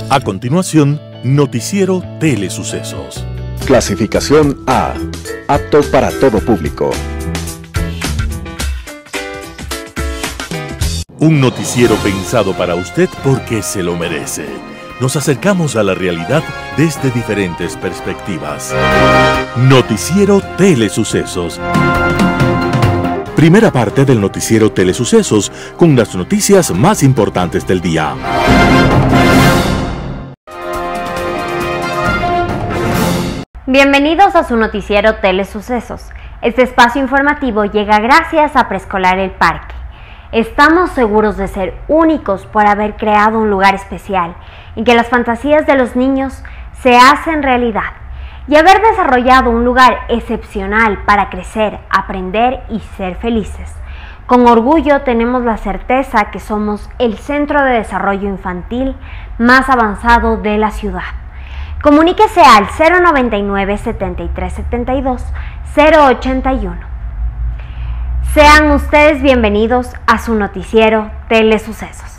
A continuación, Noticiero Telesucesos. Clasificación A. Apto para todo público. Un noticiero pensado para usted porque se lo merece. Nos acercamos a la realidad desde diferentes perspectivas. Noticiero Telesucesos. Primera parte del Noticiero Telesucesos con las noticias más importantes del día. Bienvenidos a su Noticiero Telesucesos. Este espacio informativo llega gracias a Preescolar El Parque. Estamos seguros de ser únicos por haber creado un lugar especial en que las fantasías de los niños se hacen realidad y haber desarrollado un lugar excepcional para crecer, aprender y ser felices. Con orgullo tenemos la certeza que somos el centro de desarrollo infantil más avanzado de la ciudad. Comuníquese al 099 7372 081. Sean ustedes bienvenidos a su noticiero Telesucesos.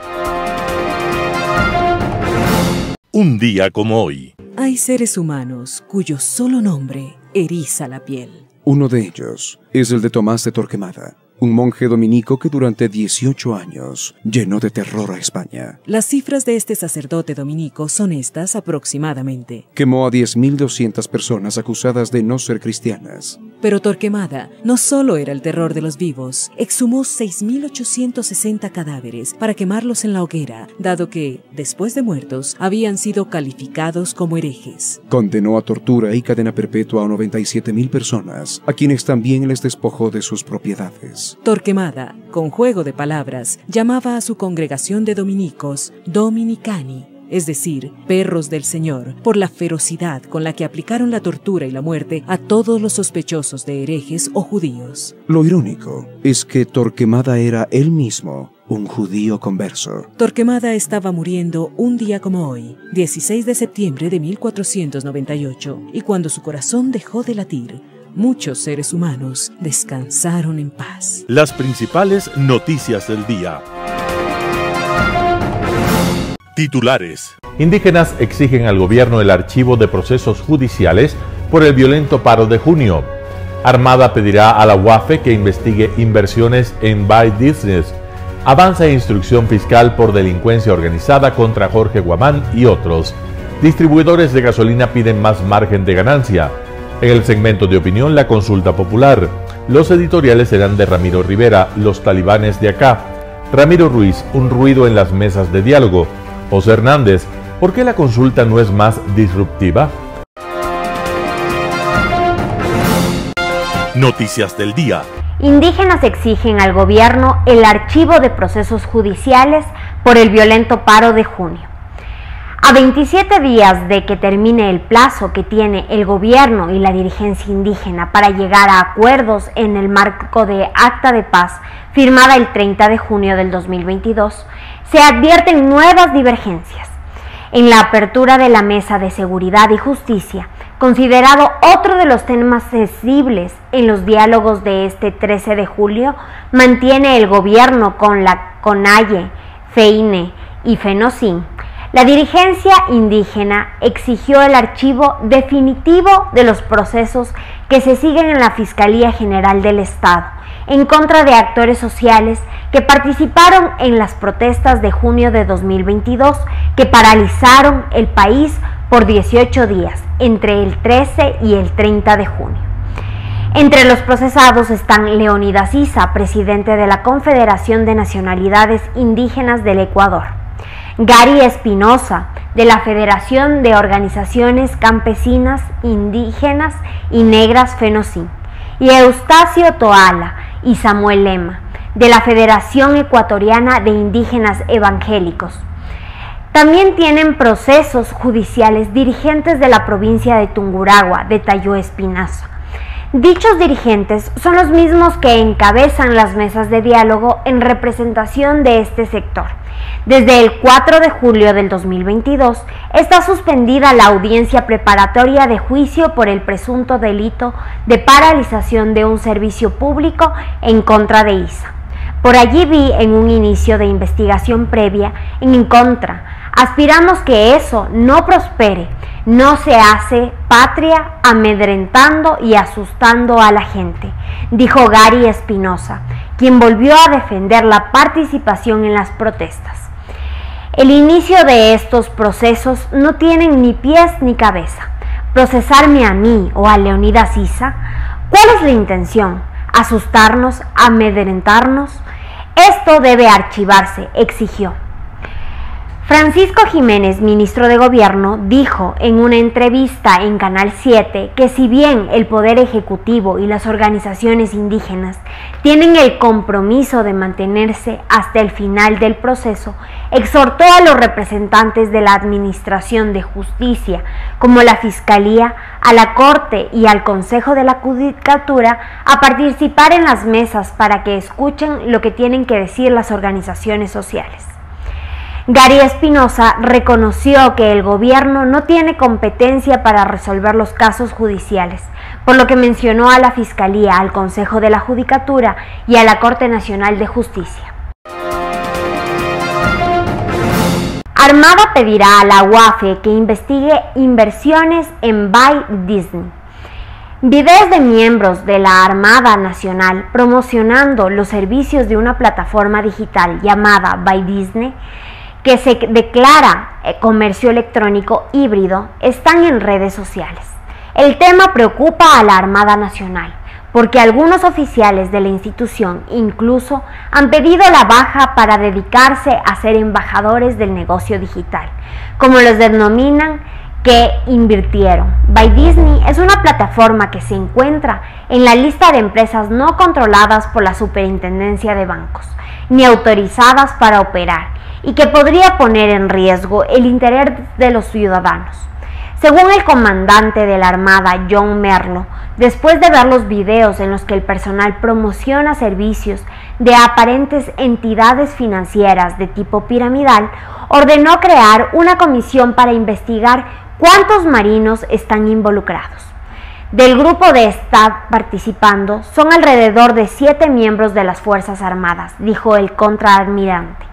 Un día como hoy. Hay seres humanos cuyo solo nombre eriza la piel. Uno de ellos es el de Tomás de Torquemada, un monje dominico que durante 18 años llenó de terror a España. Las cifras de este sacerdote dominico son estas aproximadamente. Quemó a 10.200 personas acusadas de no ser cristianas. Pero Torquemada no solo era el terror de los vivos, exhumó 6.860 cadáveres para quemarlos en la hoguera, dado que, después de muertos, habían sido calificados como herejes. Condenó a tortura y cadena perpetua a 97.000 personas, a quienes también les despojó de sus propiedades. Torquemada, con juego de palabras, llamaba a su congregación de dominicos Dominicani, es decir, perros del Señor, por la ferocidad con la que aplicaron la tortura y la muerte a todos los sospechosos de herejes o judíos. Lo irónico es que Torquemada era él mismo un judío converso. Torquemada estaba muriendo un día como hoy, 16 de septiembre de 1498, y cuando su corazón dejó de latir, muchos seres humanos descansaron en paz. Las principales noticias del día. Titulares. Indígenas exigen al gobierno el archivo de procesos judiciales por el violento paro de junio. Armada pedirá a la UAFE que investigue inversiones en Buy Business. Avanza instrucción fiscal por delincuencia organizada contra Jorge Guamán y otros. Distribuidores de gasolina piden más margen de ganancia. En el segmento de opinión, la consulta popular. Los editoriales serán de Ramiro Rivera, Los talibanes de acá. Ramiro Ruiz, un ruido en las mesas de diálogo. José Hernández, ¿por qué la consulta no es más disruptiva? Noticias del día. Indígenas exigen al gobierno el archivo de procesos judiciales por el violento paro de junio. A 27 días de que termine el plazo que tiene el gobierno y la dirigencia indígena para llegar a acuerdos en el marco de Acta de Paz firmada el 30 de junio del 2022, se advierten nuevas divergencias. En la apertura de la Mesa de Seguridad y Justicia, considerado otro de los temas sensibles en los diálogos de este 13 de julio, mantiene el gobierno con la CONAIE, FEINE y FENOCIN. La dirigencia indígena exigió el archivo definitivo de los procesos que se siguen en la Fiscalía General del Estado en contra de actores sociales que participaron en las protestas de junio de 2022 que paralizaron el país por 18 días, entre el 13 y el 30 de junio. Entre los procesados están Leonidas Issa, presidente de la Confederación de Nacionalidades Indígenas del Ecuador, Gary Espinosa, de la Federación de Organizaciones Campesinas, Indígenas y Negras FENOCIN, y Eustacio Toala y Samuel Lema, de la Federación Ecuatoriana de Indígenas Evangélicos. También tienen procesos judiciales dirigentes de la provincia de Tungurahua, detalló Espinazo. Dichos dirigentes son los mismos que encabezan las mesas de diálogo en representación de este sector. Desde el 4 de julio del 2022 está suspendida la audiencia preparatoria de juicio por el presunto delito de paralización de un servicio público en contra de Issa. Por allí vi en un inicio de investigación previa en contra Aspiramos que eso no prospere. No se hace patria amedrentando y asustando a la gente, dijo Gary Espinosa, quien volvió a defender la participación en las protestas. El inicio de estos procesos no tienen ni pies ni cabeza. ¿Procesarme a mí o a Leonidas Issa? ¿Cuál es la intención? ¿Asustarnos? ¿Amedrentarnos? Esto debe archivarse, exigió. Francisco Jiménez, ministro de Gobierno, dijo en una entrevista en Canal 7 que si bien el Poder Ejecutivo y las organizaciones indígenas tienen el compromiso de mantenerse hasta el final del proceso, exhortó a los representantes de la Administración de Justicia, como la Fiscalía, a la Corte y al Consejo de la Judicatura, a participar en las mesas para que escuchen lo que tienen que decir las organizaciones sociales. Gary Espinosa reconoció que el gobierno no tiene competencia para resolver los casos judiciales, por lo que mencionó a la Fiscalía, al Consejo de la Judicatura y a la Corte Nacional de Justicia. Armada pedirá a la UAFE que investigue inversiones en Buy Disney. Videos de miembros de la Armada Nacional promocionando los servicios de una plataforma digital llamada Buy Disney, que se declara comercio electrónico híbrido, están en redes sociales. El tema preocupa a la Armada Nacional, porque algunos oficiales de la institución incluso han pedido la baja para dedicarse a ser embajadores del negocio digital, como los denominan, que invirtieron. Buy Disney es una plataforma que se encuentra en la lista de empresas no controladas por la Superintendencia de Bancos, ni autorizadas para operar, y que podría poner en riesgo el interés de los ciudadanos. Según el comandante de la Armada, John Merlo, después de ver los videos en los que el personal promociona servicios de aparentes entidades financieras de tipo piramidal, ordenó crear una comisión para investigar cuántos marinos están involucrados. Del grupo de estar participando son alrededor de 7 miembros de las Fuerzas Armadas, dijo el contraalmirante.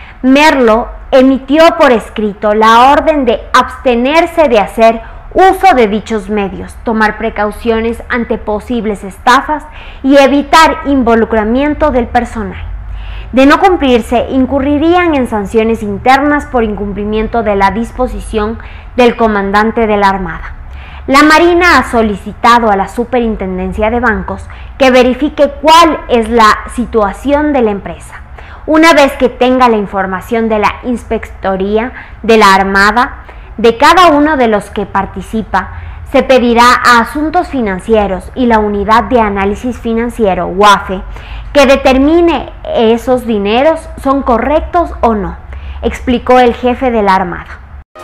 Merlo emitió por escrito la orden de abstenerse de hacer uso de dichos medios, tomar precauciones ante posibles estafas y evitar involucramiento del personal. De no cumplirse, incurrirían en sanciones internas por incumplimiento de la disposición del comandante de la Armada. La Marina ha solicitado a la Superintendencia de Bancos que verifique cuál es la situación de la empresa. Una vez que tenga la información de la Inspectoría de la Armada de cada uno de los que participa, se pedirá a Asuntos Financieros y la Unidad de Análisis Financiero, UAFE, que determine esos dineros son correctos o no, explicó el jefe de la Armada.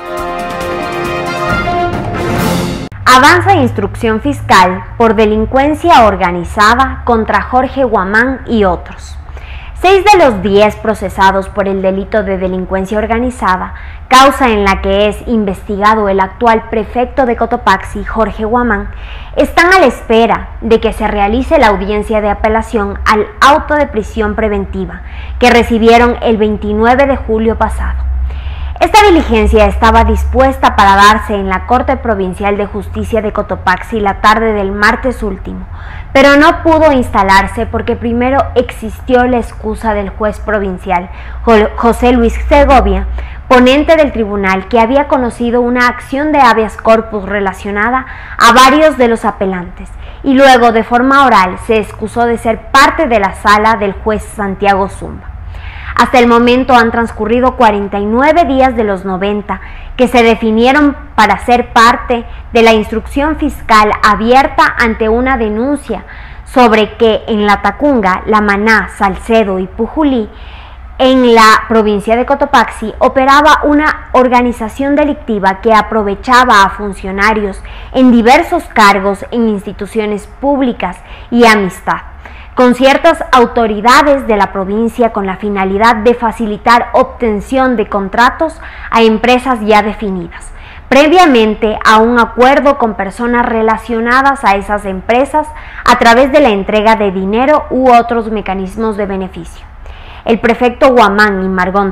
Avanza instrucción fiscal por delincuencia organizada contra Jorge Guamán y otros. 6 de los 10 procesados por el delito de delincuencia organizada, causa en la que es investigado el actual prefecto de Cotopaxi, Jorge Guamán, están a la espera de que se realice la audiencia de apelación al auto de prisión preventiva que recibieron el 29 de julio pasado. Esta diligencia estaba dispuesta para darse en la Corte Provincial de Justicia de Cotopaxi la tarde del martes último, pero no pudo instalarse porque primero existió la excusa del juez provincial, José Luis Segovia, ponente del tribunal, que había conocido una acción de habeas corpus relacionada a varios de los apelantes, y luego de forma oral se excusó de ser parte de la sala del juez Santiago Zumba. Hasta el momento han transcurrido 49 días de los 90 que se definieron para ser parte de la instrucción fiscal abierta ante una denuncia sobre que en La Tacunga, La Maná, Salcedo y Pujulí, en la provincia de Cotopaxi, operaba una organización delictiva que aprovechaba a funcionarios en diversos cargos en instituciones públicas y amistad con ciertas autoridades de la provincia con la finalidad de facilitar obtención de contratos a empresas ya definidas, previamente a un acuerdo con personas relacionadas a esas empresas a través de la entrega de dinero u otros mecanismos de beneficio. El prefecto Guamán y Margón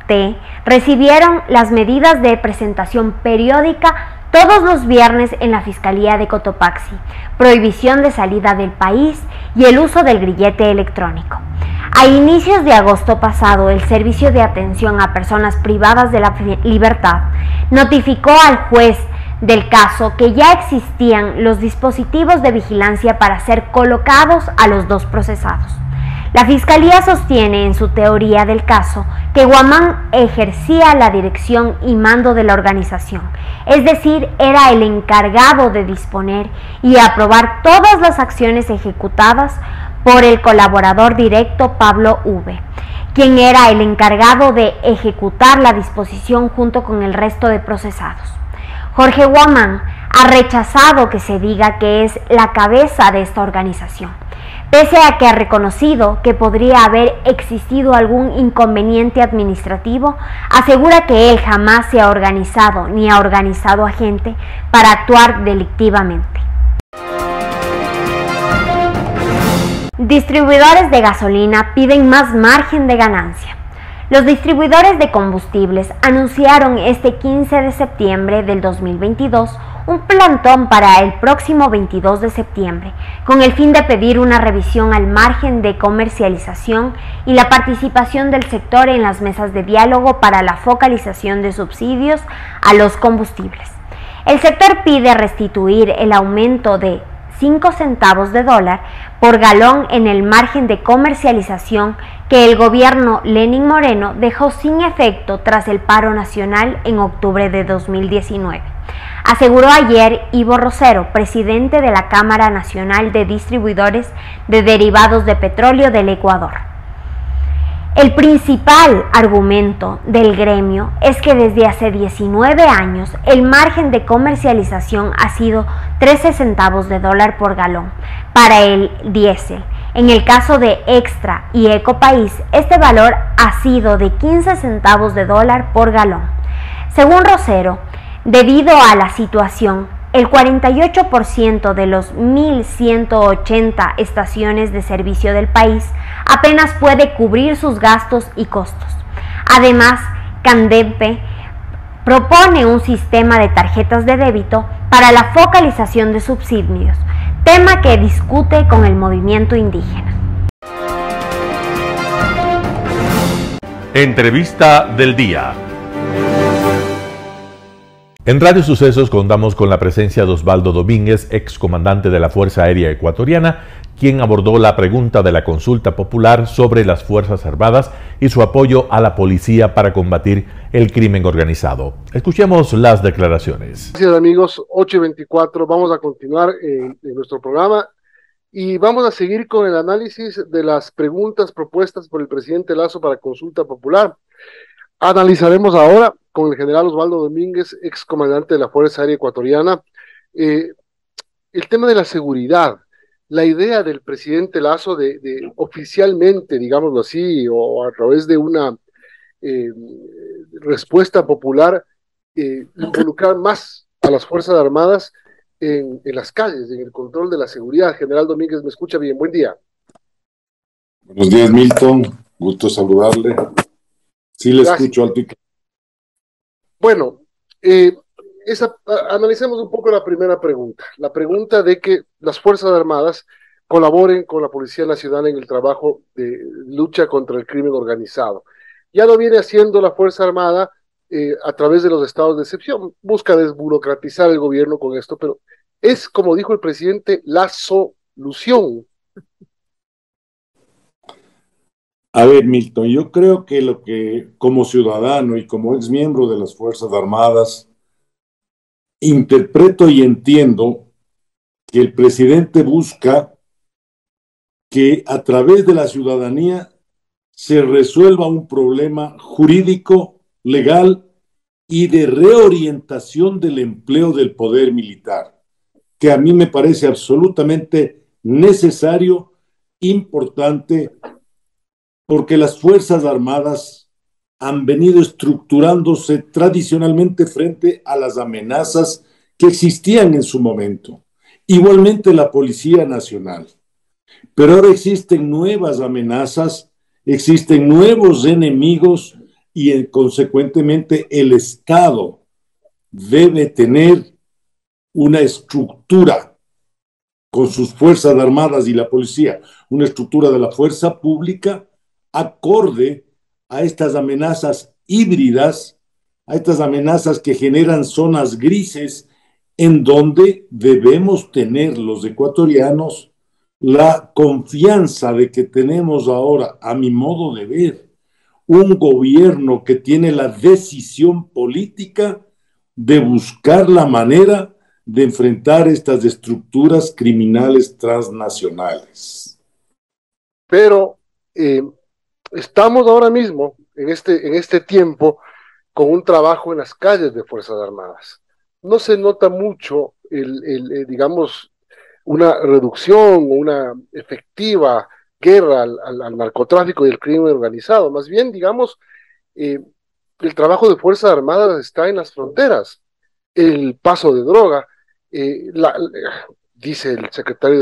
T recibieron las medidas de presentación periódica todos los viernes en la Fiscalía de Cotopaxi, prohibición de salida del país y el uso del grillete electrónico. A inicios de agosto pasado, el Servicio de Atención a Personas Privadas de la Libertad notificó al juez del caso que ya existían los dispositivos de vigilancia para ser colocados a los dos procesados. La Fiscalía sostiene en su teoría del caso que Guamán ejercía la dirección y mando de la organización, es decir, era el encargado de disponer y aprobar todas las acciones ejecutadas por el colaborador directo Pablo V, quien era el encargado de ejecutar la disposición junto con el resto de procesados. Jorge Guamán ha rechazado que se diga que es la cabeza de esta organización, pese a que ha reconocido que podría haber existido algún inconveniente administrativo. Asegura que él jamás se ha organizado ni ha organizado a gente para actuar delictivamente. Distribuidores de gasolina piden más margen de ganancia. Los distribuidores de combustibles anunciaron este 15 de septiembre del 2022 un plantón para el próximo 22 de septiembre, con el fin de pedir una revisión al margen de comercialización y la participación del sector en las mesas de diálogo para la focalización de subsidios a los combustibles. El sector pide restituir el aumento de 5 centavos de dólar por galón en el margen de comercialización que el gobierno Lenín Moreno dejó sin efecto tras el paro nacional en octubre de 2019. Aseguró ayer Ivo Rosero, presidente de la Cámara Nacional de Distribuidores de Derivados de Petróleo del Ecuador. El principal argumento del gremio es que desde hace 19 años el margen de comercialización ha sido 13 centavos de dólar por galón para el diésel. En el caso de Extra y Ecopaís, este valor ha sido de 15 centavos de dólar por galón. Según Rosero, debido a la situación, el 48% de los 1.180 estaciones de servicio del país apenas puede cubrir sus gastos y costos. Además, Candepe propone un sistema de tarjetas de débito para la focalización de subsidios, tema que discute con el movimiento indígena. Entrevista del día. En Radio Sucesos contamos con la presencia de Osvaldo Domínguez, excomandante de la Fuerza Aérea Ecuatoriana, quien abordó la pregunta de la consulta popular sobre las Fuerzas Armadas y su apoyo a la policía para combatir el crimen organizado. Escuchemos las declaraciones. Gracias amigos, 8:24, vamos a continuar en nuestro programa y vamos a seguir con el análisis de las preguntas propuestas por el presidente Lasso para consulta popular. Analizaremos ahora con el general Osvaldo Domínguez, excomandante de la Fuerza Aérea Ecuatoriana, el tema de la seguridad, la idea del presidente Lasso de oficialmente, digámoslo así, o a través de una respuesta popular, involucrar más a las Fuerzas Armadas en las calles, en el control de la seguridad. General Domínguez, ¿me escucha bien? Buen día. Buenos días, Milton. Gusto saludarle. Sí, le Gracias. escucho alto y claro. Bueno, analicemos un poco la primera pregunta. La pregunta de que las Fuerzas Armadas colaboren con la Policía Nacional en el trabajo de lucha contra el crimen organizado. Ya lo viene haciendo la Fuerza Armada a través de los estados de excepción. Busca desburocratizar el gobierno con esto, pero es, como dijo el presidente, la solución. A ver, Milton, yo creo que lo que como ciudadano y como ex miembro de las Fuerzas Armadas interpreto y entiendo que el presidente busca que a través de la ciudadanía se resuelva un problema jurídico, legal y de reorientación del empleo del poder militar, que a mí me parece absolutamente necesario, importante, porque las Fuerzas Armadas han venido estructurándose tradicionalmente frente a las amenazas que existían en su momento. Igualmente la Policía Nacional. Pero ahora existen nuevas amenazas, existen nuevos enemigos y consecuentemente el Estado debe tener una estructura con sus fuerzas armadas y la policía, una estructura de la fuerza pública acorde a estas amenazas híbridas, a estas amenazas que generan zonas grises en donde debemos tener los ecuatorianos la confianza de que tenemos ahora, a mi modo de ver, un gobierno que tiene la decisión política de buscar la manera de enfrentar estas estructuras criminales transnacionales. Pero estamos ahora mismo, en este tiempo, con un trabajo en las calles de Fuerzas Armadas. No se nota mucho, digamos, una reducción o una efectiva guerra al narcotráfico y el crimen organizado. Más bien, digamos, el trabajo de Fuerzas Armadas está en las fronteras, el paso de droga, dice el secretario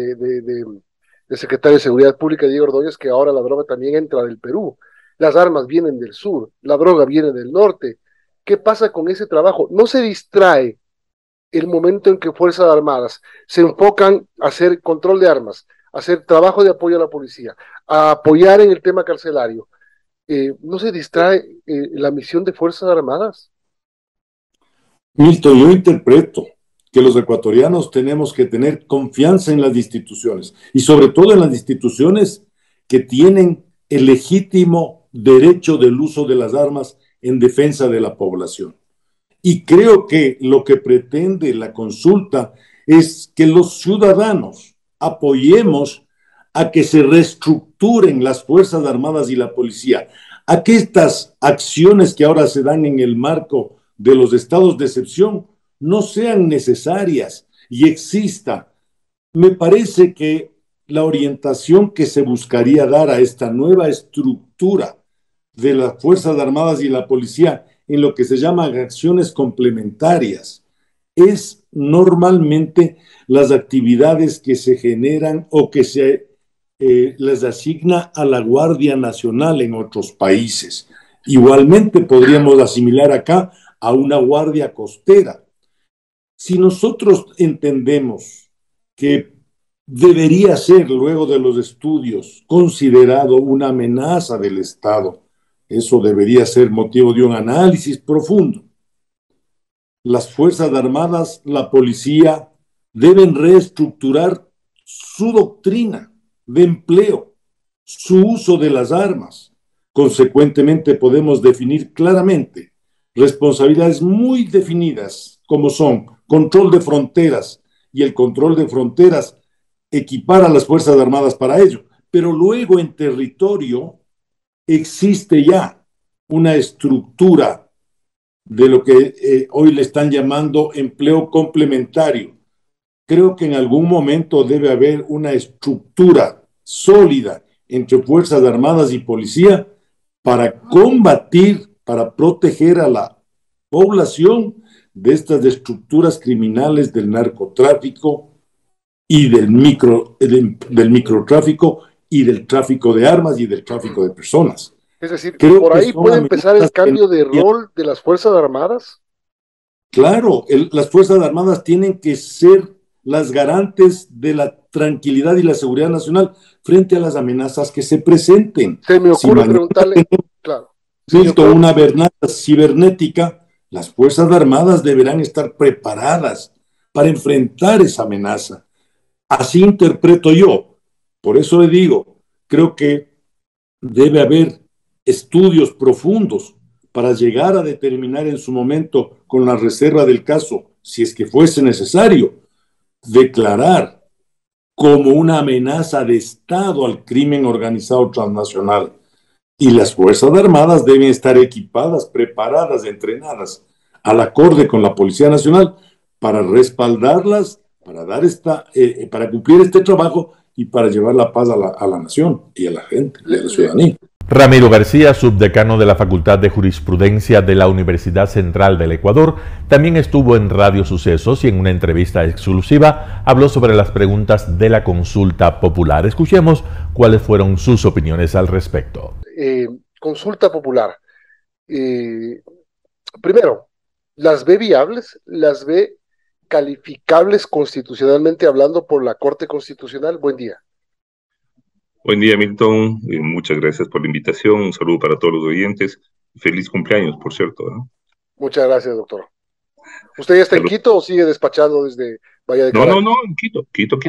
el secretario de Seguridad Pública, Diego Ordóñez, que ahora la droga también entra del Perú, las armas vienen del sur, la droga viene del norte. ¿Qué pasa con ese trabajo? No se distrae el momento en que Fuerzas Armadas se enfocan a hacer control de armas, a hacer trabajo de apoyo a la policía, a apoyar en el tema carcelario. ¿No se distrae la misión de Fuerzas Armadas? Milton, yo interpreto que los ecuatorianos tenemos que tener confianza en las instituciones y sobre todo en las instituciones que tienen el legítimo derecho del uso de las armas en defensa de la población. Y creo que lo que pretende la consulta es que los ciudadanos apoyemos a que se reestructuren las Fuerzas Armadas y la policía, a que estas acciones que ahora se dan en el marco de los estados de excepción no sean necesarias y exista. Me parece que la orientación que se buscaría dar a esta nueva estructura de las Fuerzas Armadas y la policía en lo que se llaman acciones complementarias es normalmente las actividades que se generan o que se les asigna a la Guardia Nacional en otros países. Igualmente podríamos asimilar acá a una guardia costera. Si nosotros entendemos que debería ser, luego de los estudios, considerado una amenaza del Estado, eso debería ser motivo de un análisis profundo. Las Fuerzas Armadas, la policía, deben reestructurar su doctrina de empleo, su uso de las armas. Consecuentemente, podemos definir claramente responsabilidades muy definidas, como son control de fronteras, y el control de fronteras equipar a las Fuerzas Armadas para ello. Pero luego en territorio existe ya una estructura de lo que hoy le están llamando empleo complementario. Creo que en algún momento debe haber una estructura sólida entre Fuerzas Armadas y policía para combatir, para proteger a la población de estas estructuras criminales del narcotráfico y del microtráfico y del tráfico de armas y del tráfico de personas. Es decir, ¿por ahí puede empezar el cambio de rol de las Fuerzas Armadas? Claro, las Fuerzas Armadas tienen que ser las garantes de la tranquilidad y la seguridad nacional frente a las amenazas que se presenten. Se me ocurre preguntarle, claro. Una amenaza cibernética, las Fuerzas Armadas deberán estar preparadas para enfrentar esa amenaza. Así interpreto yo. Por eso le digo, creo que debe haber estudios profundos para llegar a determinar en su momento, con la reserva del caso, si es que fuese necesario, declarar como una amenaza de Estado al crimen organizado transnacional. Y las Fuerzas Armadas deben estar equipadas, preparadas, entrenadas, al acorde con la Policía Nacional, para respaldarlas, para dar para cumplir este trabajo y para llevar la paz a la nación y a la gente, a la ciudadanía. Ramiro García, subdecano de la Facultad de Jurisprudencia de la Universidad Central del Ecuador, también estuvo en Radio Sucesos y en una entrevista exclusiva habló sobre las preguntas de la consulta popular. Escuchemos cuáles fueron sus opiniones al respecto. Consulta popular. Primero, ¿las ve viables? ¿Las ve calificables constitucionalmente hablando por la Corte Constitucional? Buen día. Buen día, Milton. Muchas gracias por la invitación. Un saludo para todos los oyentes. Feliz cumpleaños, por cierto, ¿no? Muchas gracias, doctor. ¿Usted ya está en Quito o sigue despachando desde Bahía de Caracas? No, en Quito. Quito.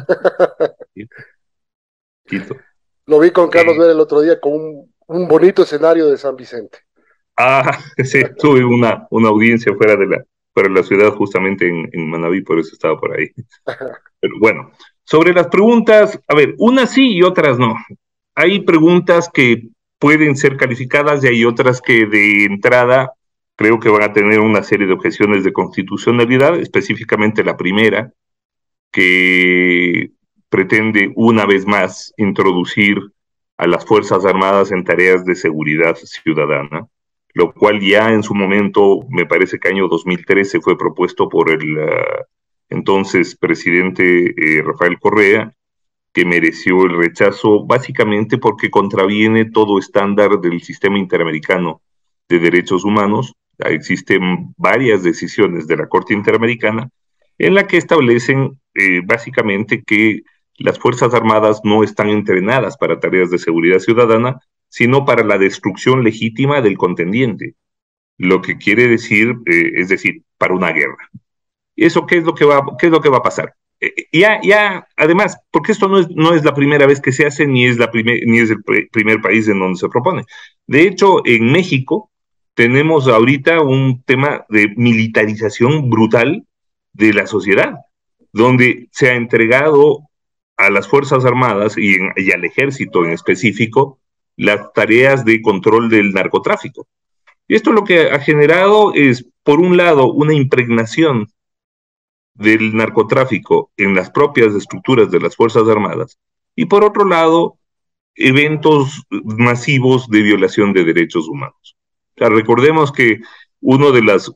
Lo vi con Carlos Vera el otro día con un bonito escenario de San Vicente. Sí, tuve una audiencia fuera de la ciudad, justamente en Manabí, por eso estaba por ahí. Pero bueno, sobre las preguntas, a ver, unas sí y otras no. Hay preguntas que pueden ser calificadas y hay otras que de entrada creo que van a tener una serie de objeciones de constitucionalidad, específicamente la primera, que pretende una vez más introducir a las Fuerzas Armadas en tareas de seguridad ciudadana, lo cual ya en su momento, me parece que año 2013 fue propuesto por el entonces presidente Rafael Correa, que mereció el rechazo básicamente porque contraviene todo estándar del sistema interamericano de derechos humanos. Existen varias decisiones de la Corte Interamericana en la que establecen básicamente que las Fuerzas Armadas no están entrenadas para tareas de seguridad ciudadana, sino para la destrucción legítima del contendiente, lo que quiere decir, es decir, para una guerra. ¿Eso qué es lo que va a pasar? Además, porque esto no es la primera vez que se hace, ni es el primer país en donde se propone. De hecho, en México tenemos ahorita un tema de militarización brutal de la sociedad, donde se ha entregado a las Fuerzas Armadas y al Ejército en específico las tareas de control del narcotráfico. Y esto lo que ha generado es, por un lado, una impregnación del narcotráfico en las propias estructuras de las Fuerzas Armadas, y por otro lado, eventos masivos de violación de derechos humanos. O sea, recordemos que uno de las,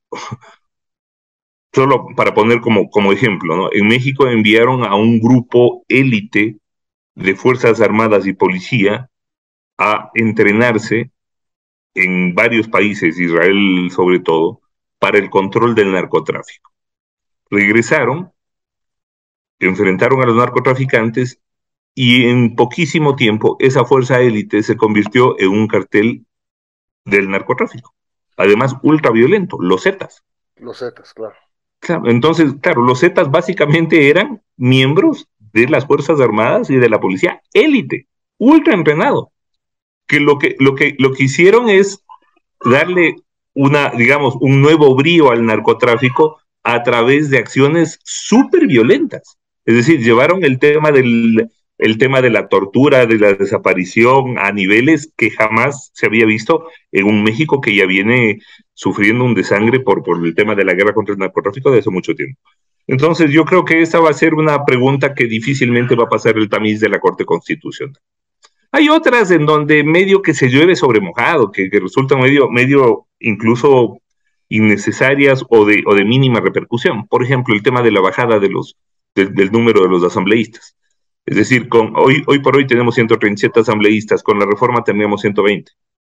solo para poner como ejemplo, ¿no? En México enviaron a un grupo élite de Fuerzas Armadas y Policía a entrenarse en varios países, Israel sobre todo, para el control del narcotráfico. Regresaron, enfrentaron a los narcotraficantes y en poquísimo tiempo esa fuerza élite se convirtió en un cartel del narcotráfico. Además, ultraviolento, los Zetas. Los Zetas, claro. Entonces, claro, los Zetas básicamente eran miembros de las Fuerzas Armadas y de la policía élite, ultra entrenado, que lo que hicieron es darle un nuevo brío al narcotráfico a través de acciones súper violentas. Es decir, llevaron el tema de la tortura, de la desaparición a niveles que jamás se había visto en un México que ya viene sufriendo un desangre por el tema de la guerra contra el narcotráfico de hace mucho tiempo. Entonces yo creo que esa va a ser una pregunta que difícilmente va a pasar el tamiz de la Corte Constitucional. Hay otras en donde medio que se llueve sobre mojado, que resultan medio incluso innecesarias o de mínima repercusión. Por ejemplo, el tema de la bajada del número de los asambleístas. Es decir, hoy por hoy tenemos 137 asambleístas, con la reforma tendríamos 120.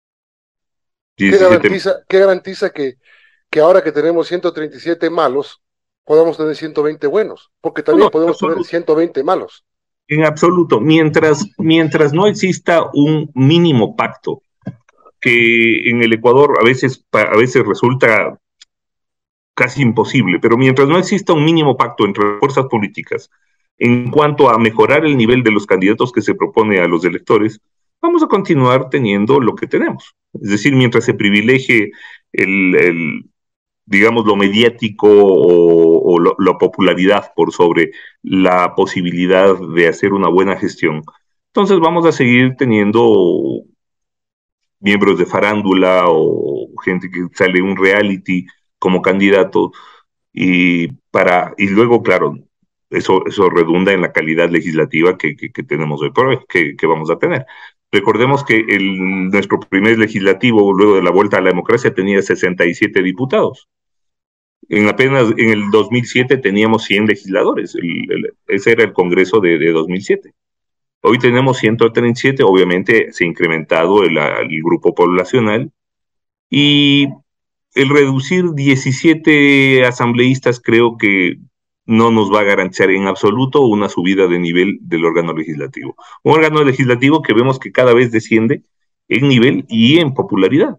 ¿Qué garantiza que ahora que tenemos 137 malos, podamos tener 120 buenos? Porque también podemos tener 120 malos. En absoluto, mientras no exista un mínimo pacto, que en el Ecuador a veces resulta casi imposible, pero mientras no exista un mínimo pacto entre fuerzas políticas en cuanto a mejorar el nivel de los candidatos que se propone a los electores, vamos a continuar teniendo lo que tenemos. Es decir, mientras se privilegie digamos, lo mediático o la popularidad por sobre la posibilidad de hacer una buena gestión, entonces vamos a seguir teniendo miembros de farándula o gente que sale en un reality como candidato y luego, claro, eso redunda en la calidad legislativa que tenemos hoy por hoy, que vamos a tener. Recordemos que nuestro primer legislativo, luego de la vuelta a la democracia, tenía 67 diputados. Apenas en el 2007 teníamos 100 legisladores. Ese era el Congreso de 2007. Hoy tenemos 137, obviamente se ha incrementado el grupo poblacional Y el reducir 17 asambleístas creo que no nos va a garantizar en absoluto una subida de nivel del órgano legislativo. Un órgano legislativo que vemos que cada vez desciende en nivel y en popularidad.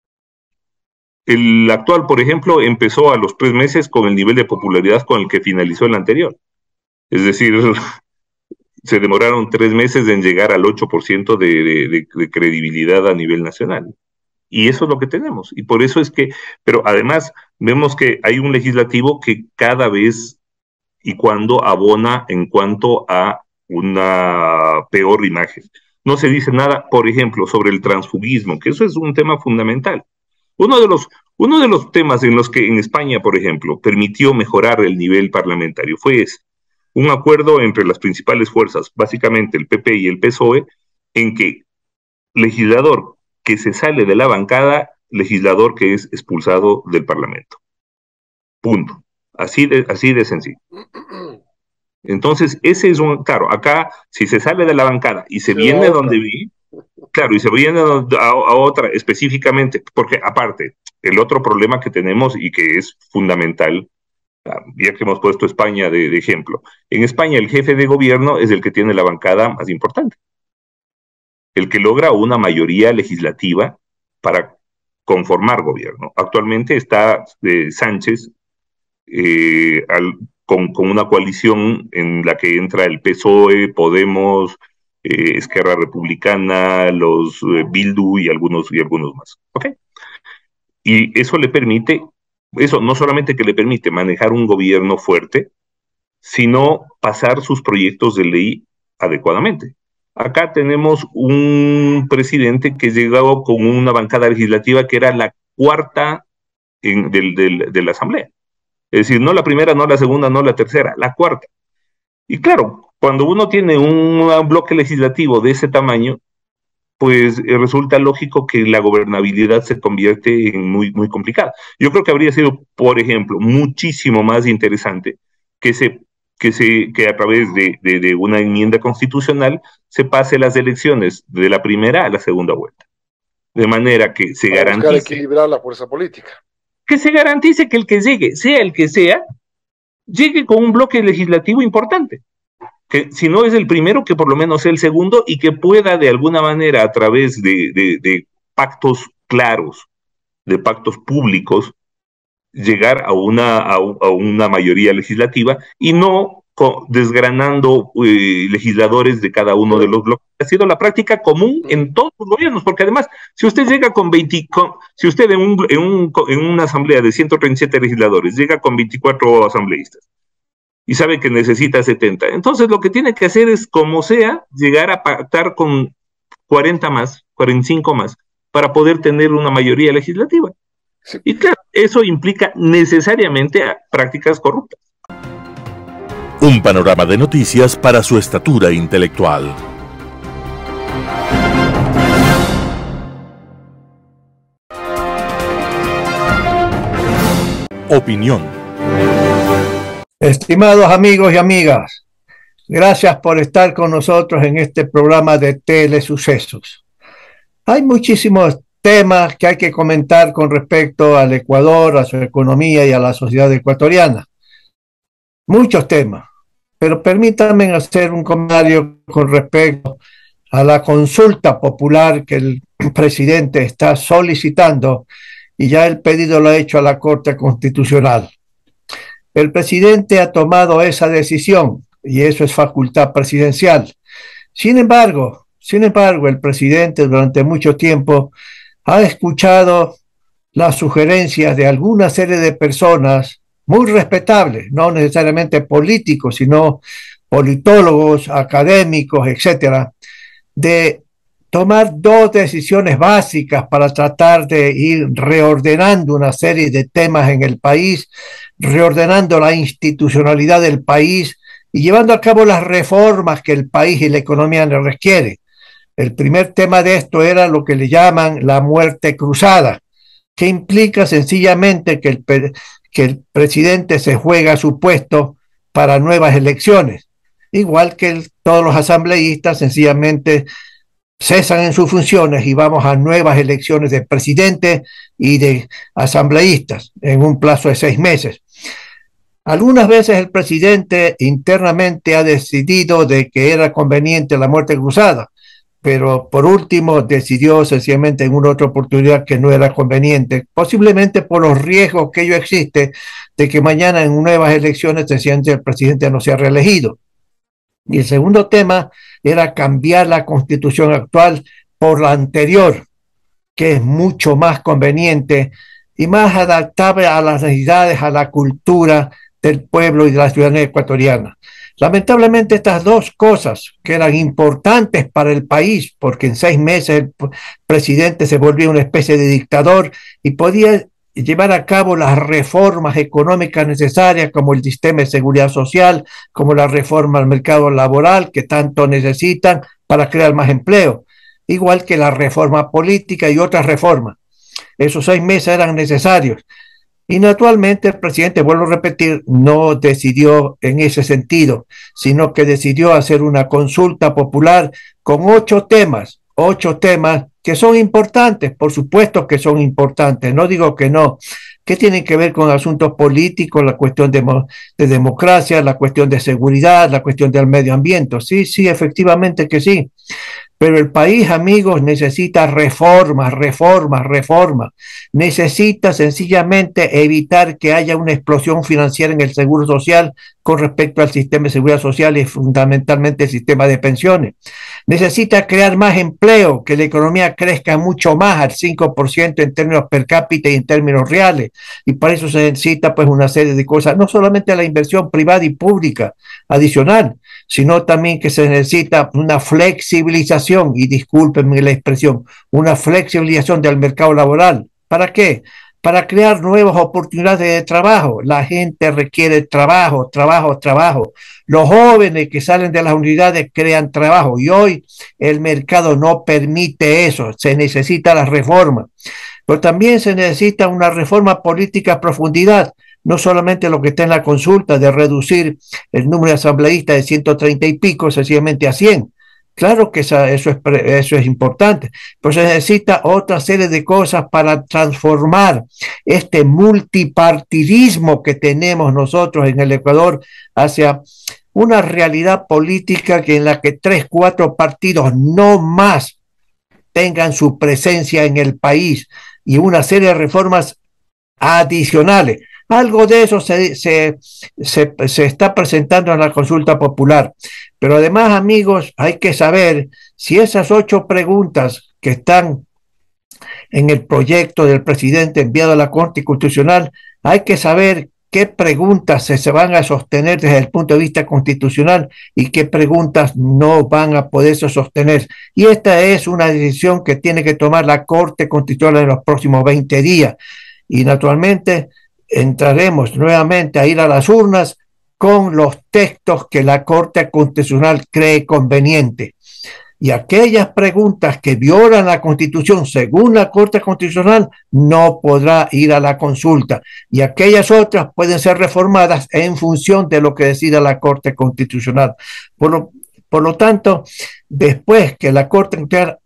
El actual, por ejemplo, empezó a los 3 meses con el nivel de popularidad con el que finalizó el anterior. Es decir, se demoraron 3 meses en llegar al 8% de credibilidad a nivel nacional. Y eso es lo que tenemos. Y por eso es que, pero además vemos que hay un legislativo que cada vez y cuando abona en cuanto a una peor imagen. No se dice nada, por ejemplo, sobre el transfugismo, que eso es un tema fundamental. Uno de los temas en los que en España, por ejemplo, permitió mejorar el nivel parlamentario fue un acuerdo entre las principales fuerzas, básicamente el PP y el PSOE, en que legislador que se sale de la bancada, legislador que es expulsado del Parlamento. Punto. Así de sencillo. Entonces, ese es claro, acá, si se sale de la bancada y se viene donde vi, claro, y se viene a otra específicamente, porque aparte, el otro problema que tenemos y que es fundamental, ya que hemos puesto España de ejemplo, en España el jefe de gobierno es el que tiene la bancada más importante, el que logra una mayoría legislativa para conformar gobierno. Actualmente está Sánchez con una coalición en la que entra el PSOE, Podemos, Esquerra Republicana, los Bildu y algunos más. ¿Okay? Y eso le permite, eso no solamente que le permite manejar un gobierno fuerte, sino pasar sus proyectos de ley adecuadamente. Acá tenemos un presidente que llegó con una bancada legislativa que era la cuarta de la Asamblea. Es decir, no la primera, no la segunda, no la tercera, la cuarta. Y claro, cuando uno tiene un bloque legislativo de ese tamaño, pues resulta lógico que la gobernabilidad se convierte en muy, muy complicada. Yo creo que habría sido, por ejemplo, muchísimo más interesante que a través de una enmienda constitucional se pase las elecciones de la primera a la segunda vuelta. De manera que se garantice... Buscar equilibrar la fuerza política. Que se garantice que el que llegue, sea el que sea, llegue con un bloque legislativo importante. Que si no es el primero, que por lo menos sea el segundo y que pueda de alguna manera a través de pactos claros, de pactos públicos, llegar a una mayoría legislativa y no desgranando legisladores de cada uno de los bloques. Ha sido la práctica común en todos los gobiernos, porque además, si usted llega si usted en una asamblea de 137 legisladores llega con 24 asambleístas y sabe que necesita 70, entonces lo que tiene que hacer es, como sea, llegar a pactar con 40 más, 45 más, para poder tener una mayoría legislativa. Sí. Y claro, eso implica necesariamente prácticas corruptas. Un panorama de noticias para su estatura intelectual. Opinión. Estimados amigos y amigas, gracias por estar con nosotros en este programa de Telesucesos. Hay muchísimos temas que hay que comentar con respecto al Ecuador, a su economía y a la sociedad ecuatoriana. Muchos temas, pero permítanme hacer un comentario con respecto a la consulta popular que el presidente está solicitando y ya el pedido lo ha hecho a la Corte Constitucional. El presidente ha tomado esa decisión y eso es facultad presidencial. Sin embargo, el presidente durante mucho tiempo ha escuchado las sugerencias de alguna serie de personas muy respetables, no necesariamente políticos, sino politólogos, académicos, etcétera, de tomar dos decisiones básicas para tratar de ir reordenando una serie de temas en el país, reordenando la institucionalidad del país y llevando a cabo las reformas que el país y la economía le requiere. El primer tema de esto era lo que le llaman la muerte cruzada, que implica sencillamente que el presidente se juega su puesto para nuevas elecciones, igual que todos los asambleístas sencillamente cesan en sus funciones y vamos a nuevas elecciones de presidente y de asambleístas en un plazo de 6 meses. Algunas veces el presidente internamente ha decidido de que era conveniente la muerte cruzada, pero por último decidió sencillamente en una otra oportunidad que no era conveniente, posiblemente por los riesgos que ello existe de que mañana en nuevas elecciones sencillamente el presidente no sea reelegido. Y el segundo tema era cambiar la constitución actual por la anterior, que es mucho más conveniente y más adaptable a las necesidades, a la cultura del pueblo y de la ciudadanía ecuatoriana. Lamentablemente estas dos cosas que eran importantes para el país, porque en 6 meses el presidente se volvía una especie de dictador y podía llevar a cabo las reformas económicas necesarias como el sistema de seguridad social, como la reforma al mercado laboral que tanto necesitan para crear más empleo, igual que la reforma política y otras reformas. Esos 6 meses eran necesarios. Y naturalmente el presidente, vuelvo a repetir, no decidió en ese sentido, sino que decidió hacer una consulta popular con 8 temas que son importantes, por supuesto que son importantes, no digo que no, que tienen que ver con asuntos políticos, la cuestión de democracia, la cuestión de seguridad, la cuestión del medio ambiente. Sí, efectivamente que sí. Pero el país, amigos, necesita reformas. Necesita sencillamente evitar que haya una explosión financiera en el seguro social con respecto al sistema de seguridad social y fundamentalmente el sistema de pensiones. Necesita crear más empleo, que la economía crezca mucho más al 5% en términos per cápita y en términos reales. Y para eso se necesita pues una serie de cosas, no solamente la inversión privada y pública adicional, sino también que se necesita una flexibilización, y discúlpenme la expresión, una flexibilización del mercado laboral. ¿Para qué? Para crear nuevas oportunidades de trabajo. La gente requiere trabajo. Los jóvenes que salen de las unidades crean trabajo y hoy el mercado no permite eso. Se necesita la reforma. Pero también se necesita una reforma política a profundidad. No solamente lo que está en la consulta de reducir el número de asambleístas de 130 y pico sencillamente a 100. Claro que eso es importante, pero se necesita otra serie de cosas para transformar este multipartidismo que tenemos nosotros en el Ecuador hacia una realidad política en la que 3, 4 partidos no más tengan su presencia en el país y una serie de reformas adicionales. Algo de eso se está presentando en la consulta popular. Pero además, amigos, hay que saber si esas 8 preguntas que están en el proyecto del presidente enviado a la Corte Constitucional, hay que saber qué preguntas se van a sostener desde el punto de vista constitucional y qué preguntas no van a poderse sostener. Y esta es una decisión que tiene que tomar la Corte Constitucional en los próximos 20 días. Y naturalmente entraremos nuevamente a ir a las urnas con los textos que la Corte Constitucional cree conveniente. Y aquellas preguntas que violan la Constitución, según la Corte Constitucional, no podrá ir a la consulta. Y aquellas otras pueden ser reformadas en función de lo que decida la Corte Constitucional. Por lo tanto, después que la Corte Constitucional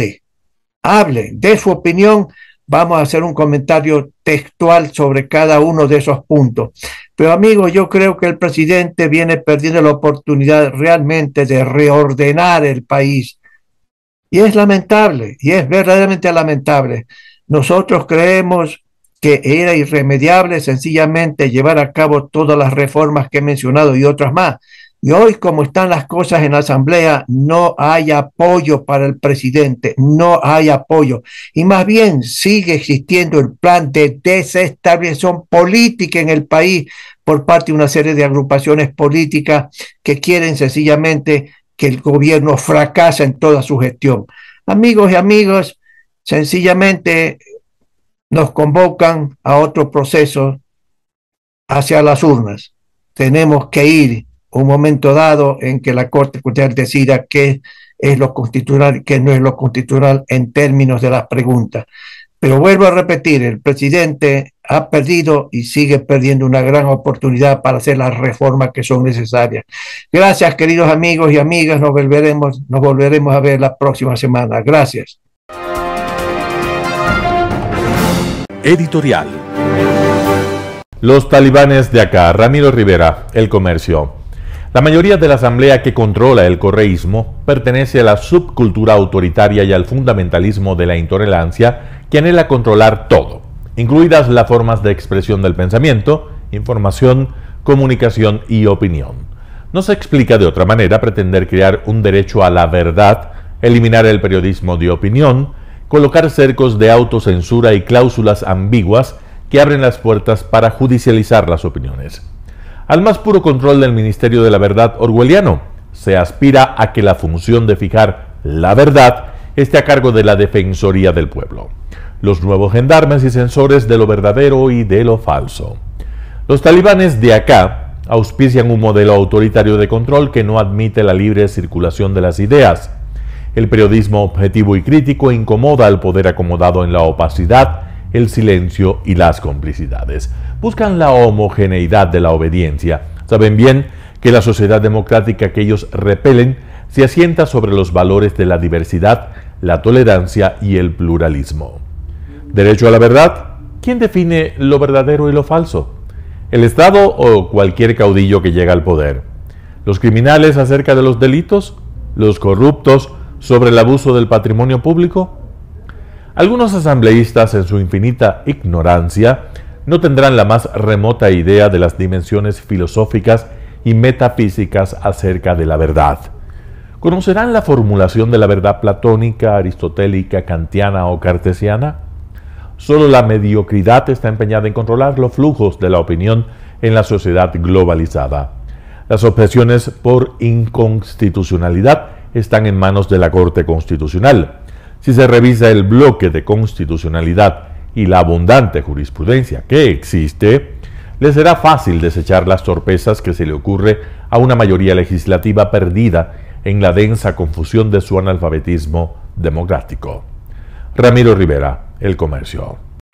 hable de su opinión, vamos a hacer un comentario textual sobre cada uno de esos puntos. Pero amigos, yo creo que el presidente viene perdiendo la oportunidad realmente de reordenar el país. Y es lamentable, y es verdaderamente lamentable. Nosotros creemos que era irremediable sencillamente llevar a cabo todas las reformas que he mencionado y otras más. Y hoy, como están las cosas en la Asamblea, no hay apoyo para el presidente, no hay apoyo. Y más bien sigue existiendo el plan de desestabilización política en el país por parte de una serie de agrupaciones políticas que quieren sencillamente que el gobierno fracase en toda su gestión. Amigos y amigas, sencillamente nos convocan a otro proceso hacia las urnas. Tenemos que ir un momento dado en que la Corte Constitucional decida qué es lo constitucional y qué no es lo constitucional en términos de las preguntas. Pero vuelvo a repetir, el presidente ha perdido y sigue perdiendo una gran oportunidad para hacer las reformas que son necesarias. Gracias, queridos amigos y amigas. Nos volveremos a ver la próxima semana. Gracias. Editorial. Los talibanes de acá. Ramiro Rivera, El Comercio. La mayoría de la asamblea que controla el correísmo pertenece a la subcultura autoritaria y al fundamentalismo de la intolerancia que anhela controlar todo, incluidas las formas de expresión del pensamiento, información, comunicación y opinión. No se explica de otra manera pretender crear un derecho a la verdad, eliminar el periodismo de opinión, colocar cercos de autocensura y cláusulas ambiguas que abren las puertas para judicializar las opiniones. Al más puro control del Ministerio de la Verdad orwelliano, se aspira a que la función de fijar la verdad esté a cargo de la Defensoría del Pueblo, los nuevos gendarmes y censores de lo verdadero y de lo falso. Los talibanes de acá auspician un modelo autoritario de control que no admite la libre circulación de las ideas. El periodismo objetivo y crítico incomoda al poder acomodado en la opacidad, el silencio y las complicidades. Buscan la homogeneidad de la obediencia. Saben bien que la sociedad democrática que ellos repelen se asienta sobre los valores de la diversidad, la tolerancia y el pluralismo. ¿Derecho a la verdad? ¿Quién define lo verdadero y lo falso? ¿El Estado o cualquier caudillo que llega al poder? ¿Los criminales acerca de los delitos? ¿Los corruptos sobre el abuso del patrimonio público? Algunos asambleístas, en su infinita ignorancia, no tendrán la más remota idea de las dimensiones filosóficas y metafísicas acerca de la verdad. ¿Conocerán la formulación de la verdad platónica, aristotélica, kantiana o cartesiana? Solo la mediocridad está empeñada en controlar los flujos de la opinión en la sociedad globalizada. Las objeciones por inconstitucionalidad están en manos de la Corte Constitucional. Si se revisa el bloque de constitucionalidad y la abundante jurisprudencia que existe, le será fácil desechar las torpezas que se le ocurre a una mayoría legislativa perdida en la densa confusión de su analfabetismo democrático. Ramiro Rivera, El Comercio.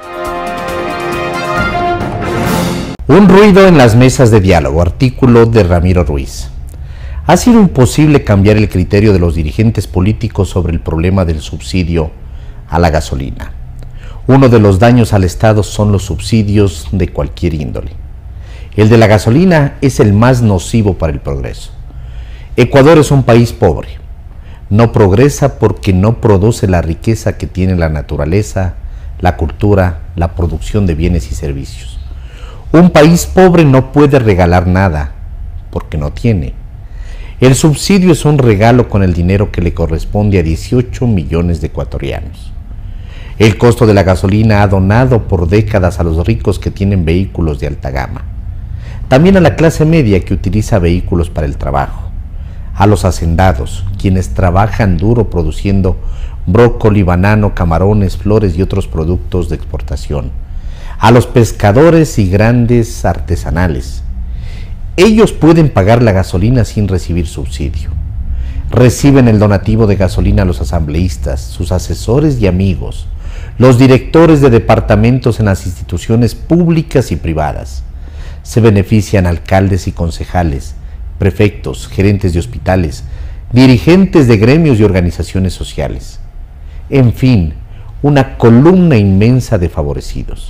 Un ruido en las mesas de diálogo, artículo de Ramiro Ruiz. Ha sido imposible cambiar el criterio de los dirigentes políticos sobre el problema del subsidio a la gasolina. Uno de los daños al Estado son los subsidios de cualquier índole. El de la gasolina es el más nocivo para el progreso. Ecuador es un país pobre. No progresa porque no produce la riqueza que tiene la naturaleza, la cultura, la producción de bienes y servicios. Un país pobre no puede regalar nada porque no tiene. El subsidio es un regalo con el dinero que le corresponde a 18 millones de ecuatorianos. El costo de la gasolina ha donado por décadas a los ricos que tienen vehículos de alta gama. También a la clase media que utiliza vehículos para el trabajo. A los hacendados, quienes trabajan duro produciendo brócoli, banano, camarones, flores y otros productos de exportación. A los pescadores y grandes artesanales. Ellos pueden pagar la gasolina sin recibir subsidio. Reciben el donativo de gasolina los asambleístas, sus asesores y amigos, los directores de departamentos en las instituciones públicas y privadas. Se benefician alcaldes y concejales, prefectos, gerentes de hospitales, dirigentes de gremios y organizaciones sociales. En fin, una columna inmensa de favorecidos.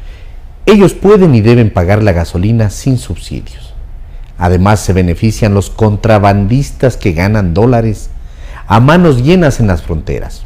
Ellos pueden y deben pagar la gasolina sin subsidios. Además, se benefician los contrabandistas que ganan dólares a manos llenas en las fronteras.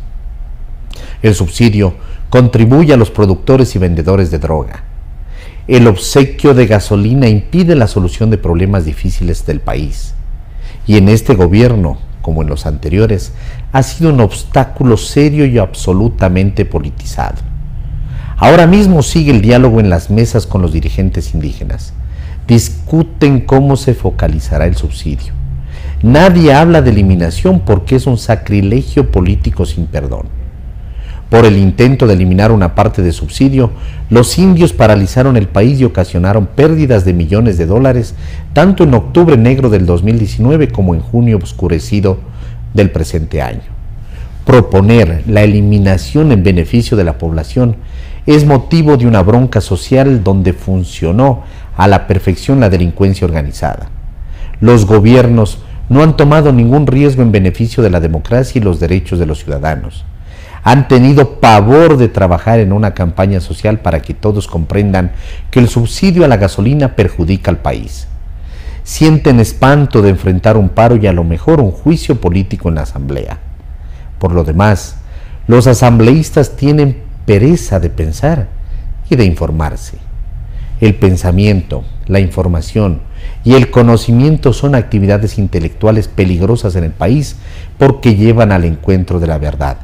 El subsidio contribuye a los productores y vendedores de droga. El obsequio de gasolina impide la solución de problemas difíciles del país. Y en este gobierno, como en los anteriores, ha sido un obstáculo serio y absolutamente politizado. Ahora mismo sigue el diálogo en las mesas con los dirigentes indígenas. Discuten cómo se focalizará el subsidio. Nadie habla de eliminación porque es un sacrilegio político sin perdón. Por el intento de eliminar una parte de subsidio, los indios paralizaron el país y ocasionaron pérdidas de millones de dólares, tanto en octubre negro del 2019 como en junio oscurecido del presente año. Proponer la eliminación en beneficio de la población es motivo de una bronca social donde funcionó a la perfección la delincuencia organizada. Los gobiernos no han tomado ningún riesgo en beneficio de la democracia y los derechos de los ciudadanos. Han tenido pavor de trabajar en una campaña social para que todos comprendan que el subsidio a la gasolina perjudica al país. Sienten espanto de enfrentar un paro y a lo mejor un juicio político en la asamblea. Por lo demás, los asambleístas tienen pereza de pensar y de informarse. El pensamiento, la información y el conocimiento son actividades intelectuales peligrosas en el país porque llevan al encuentro de la verdad.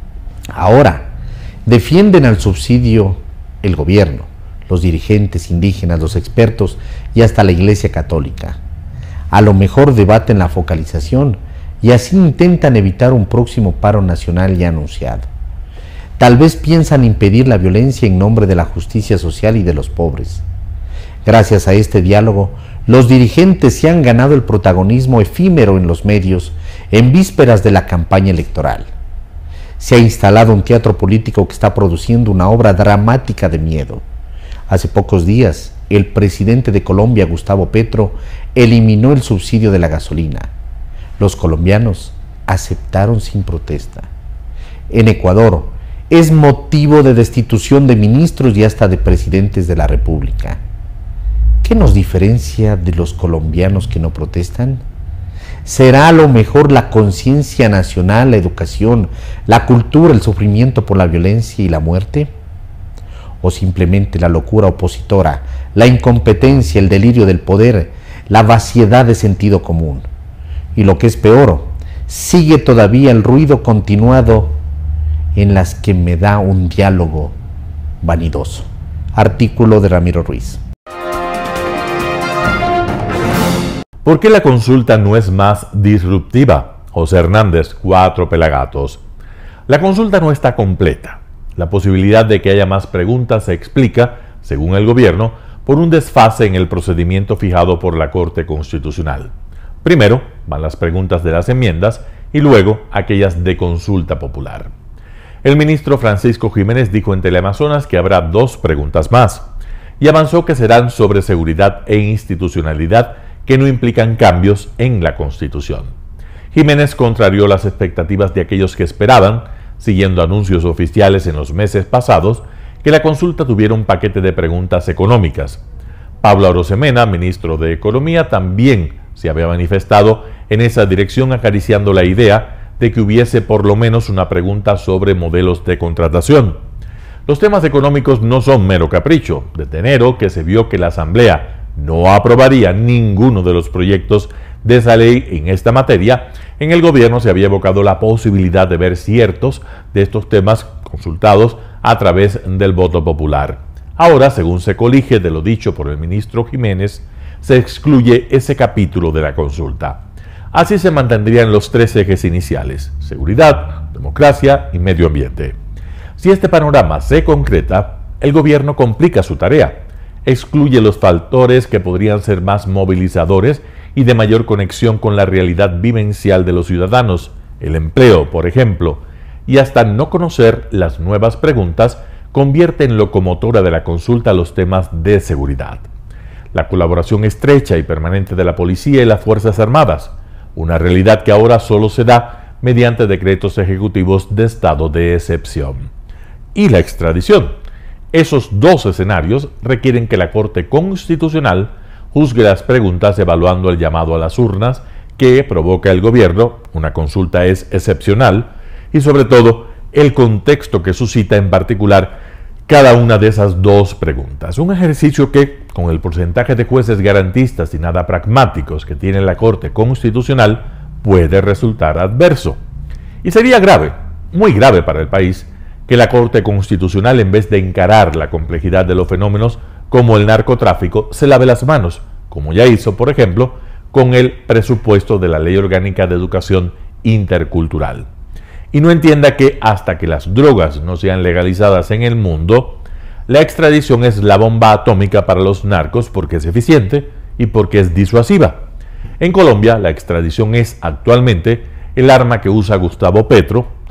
Ahora, defienden al subsidio el gobierno, los dirigentes indígenas, los expertos y hasta la Iglesia Católica. A lo mejor debaten la focalización y así intentan evitar un próximo paro nacional ya anunciado. Tal vez piensan impedir la violencia en nombre de la justicia social y de los pobres. Gracias a este diálogo, los dirigentes se han ganado el protagonismo efímero en los medios en vísperas de la campaña electoral. Se ha instalado un teatro político que está produciendo una obra dramática de miedo. Hace pocos días, el presidente de Colombia, Gustavo Petro, eliminó el subsidio de la gasolina. Los colombianos aceptaron sin protesta. En Ecuador, es motivo de destitución de ministros y hasta de presidentes de la República. ¿Qué nos diferencia de los colombianos que no protestan? ¿Será a lo mejor la conciencia nacional, la educación, la cultura, el sufrimiento por la violencia y la muerte? ¿O simplemente la locura opositora, la incompetencia, el delirio del poder, la vaciedad de sentido común? Y lo que es peor, sigue todavía el ruido continuado en las que me da un diálogo vanidoso. Artículo de Ramiro Ruiz. ¿Por qué la consulta no es más disruptiva? José Hernández, 4 Pelagatos. La consulta no está completa. La posibilidad de que haya más preguntas se explica, según el gobierno, por un desfase en el procedimiento fijado por la Corte Constitucional. Primero van las preguntas de las enmiendas y luego aquellas de consulta popular. El ministro Francisco Jiménez dijo en Teleamazonas que habrá 2 preguntas más y avanzó que serán sobre seguridad e institucionalidad que no implican cambios en la Constitución. Jiménez contrarió las expectativas de aquellos que esperaban, siguiendo anuncios oficiales en los meses pasados, que la consulta tuviera un paquete de preguntas económicas. Pablo Arosemena, ministro de Economía, también se había manifestado en esa dirección, acariciando la idea de que hubiese por lo menos una pregunta sobre modelos de contratación. Los temas económicos no son mero capricho. Desde enero, que se vio que la Asamblea no aprobaría ninguno de los proyectos de esa ley en esta materia, en el gobierno se había evocado la posibilidad de ver ciertos de estos temas consultados a través del voto popular. Ahora, según se colige de lo dicho por el ministro Jiménez, se excluye ese capítulo de la consulta. Así se mantendrían los 3 ejes iniciales: seguridad, democracia y medio ambiente. Si este panorama se concreta, el gobierno complica su tarea. Excluye los factores que podrían ser más movilizadores y de mayor conexión con la realidad vivencial de los ciudadanos, el empleo, por ejemplo, y hasta no conocer las nuevas preguntas, convierte en locomotora de la consulta los temas de seguridad. La colaboración estrecha y permanente de la policía y las Fuerzas Armadas, una realidad que ahora solo se da mediante decretos ejecutivos de estado de excepción. Y la extradición. Esos 2 escenarios requieren que la Corte Constitucional juzgue las preguntas evaluando el llamado a las urnas que provoca el gobierno, una consulta es excepcional, y sobre todo el contexto que suscita en particular cada una de esas 2 preguntas. Un ejercicio que, con el porcentaje de jueces garantistas y nada pragmáticos que tiene la Corte Constitucional, puede resultar adverso. Y sería grave, muy grave para el país, que la Corte Constitucional, en vez de encarar la complejidad de los fenómenos como el narcotráfico, se lave las manos, como ya hizo, por ejemplo, con el presupuesto de la Ley Orgánica de Educación Intercultural. Y no entienda que hasta que las drogas no sean legalizadas en el mundo, la extradición es la bomba atómica para los narcos porque es eficiente y porque es disuasiva. En Colombia, la extradición es actualmente el arma que usa Gustavo Petro,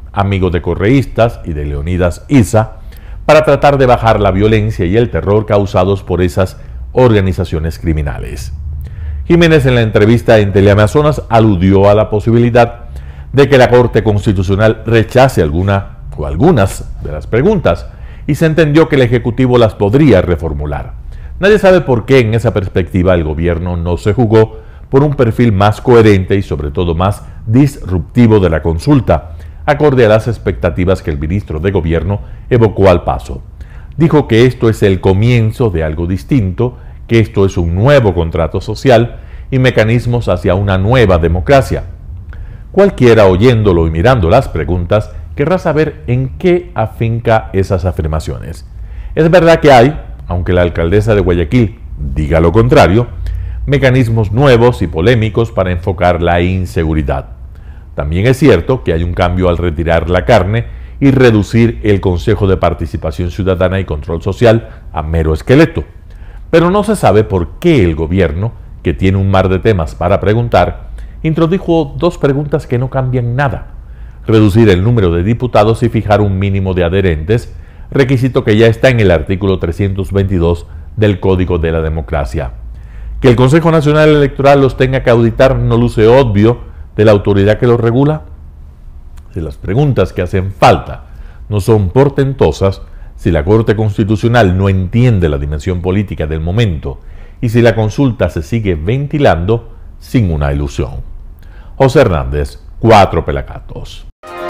amigo de correístas y de Leonidas Issa, para tratar de bajar la violencia y el terror causados por esas organizaciones criminales. Jiménez, en la entrevista en Teleamazonas, aludió a la posibilidad de que la Corte Constitucional rechace alguna o algunas de las preguntas, y se entendió que el Ejecutivo las podría reformular. Nadie sabe por qué en esa perspectiva el gobierno no se jugó por un perfil más coherente y sobre todo más disruptivo de la consulta, acorde a las expectativas que el ministro de Gobierno evocó al paso. Dijo que esto es el comienzo de algo distinto, que esto es un nuevo contrato social y mecanismos hacia una nueva democracia. Cualquiera oyéndolo y mirando las preguntas querrá saber en qué afinca esas afirmaciones. Es verdad que hay, aunque la alcaldesa de Guayaquil diga lo contrario, mecanismos nuevos y polémicos para enfocar la inseguridad. También es cierto que hay un cambio al retirar la carne y reducir el Consejo de Participación Ciudadana y Control Social a mero esqueleto. Pero no se sabe por qué el gobierno, que tiene un mar de temas para preguntar, introdujo dos preguntas que no cambian nada: reducir el número de diputados y fijar un mínimo de adherentes, requisito que ya está en el artículo 322 del Código de la Democracia. Que el Consejo Nacional Electoral los tenga que auditar no luce obvio de la autoridad que los regula. Si las preguntas que hacen falta no son portentosas, si la Corte Constitucional no entiende la dimensión política del momento y si la consulta se sigue ventilando sin una ilusión. José Hernández, 4 Pelagatos.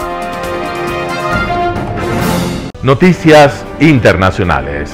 Noticias internacionales.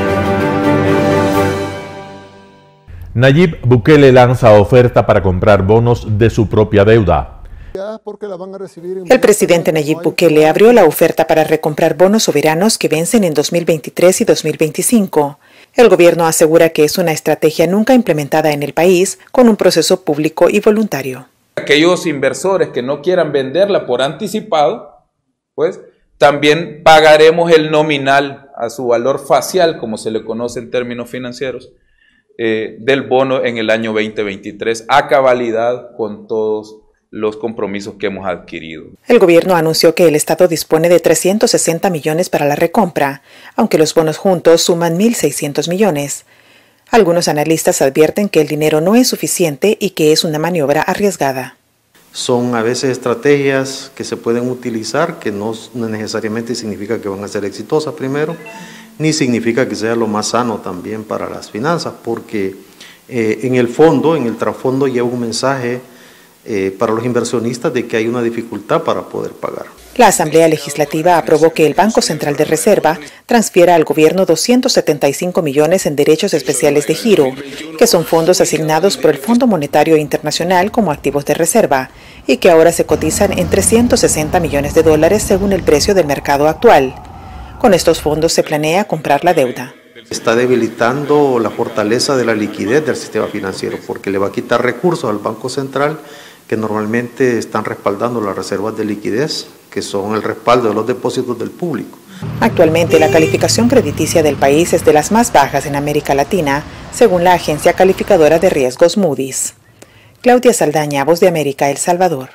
Nayib Bukele lanza oferta para comprar bonos de su propia deuda. El presidente Nayib Bukele abrió la oferta para recomprar bonos soberanos que vencen en 2023 y 2025. El gobierno asegura que es una estrategia nunca implementada en el país, con un proceso público y voluntario. Aquellos inversores que no quieran venderla por anticipado, pues también pagaremos el nominal a su valor facial, como se le conoce en términos financieros, del bono en el año 2023 a cabalidad con todos los compromisos que hemos adquirido. El gobierno anunció que el Estado dispone de 360 millones para la recompra, aunque los bonos juntos suman 1.600 millones. Algunos analistas advierten que el dinero no es suficiente y que es una maniobra arriesgada. Son a veces estrategias que se pueden utilizar que no necesariamente significa que van a ser exitosas primero, ni significa que sea lo más sano también para las finanzas, porque en el fondo, en el trasfondo lleva un mensaje para los inversionistas de que hay una dificultad para poder pagar. La Asamblea Legislativa aprobó que el Banco Central de Reserva transfiera al gobierno 275 millones en derechos especiales de giro, que son fondos asignados por el Fondo Monetario Internacional como activos de reserva y que ahora se cotizan en 360 millones de dólares según el precio del mercado actual. Con estos fondos se planea comprar la deuda. Está debilitando la fortaleza de la liquidez del sistema financiero porque le va a quitar recursos al Banco Central que normalmente están respaldando las reservas de liquidez, que son el respaldo de los depósitos del público. Actualmente la calificación crediticia del país es de las más bajas en América Latina, según la agencia calificadora de riesgos Moody's. Claudia Saldaña, Voz de América, El Salvador.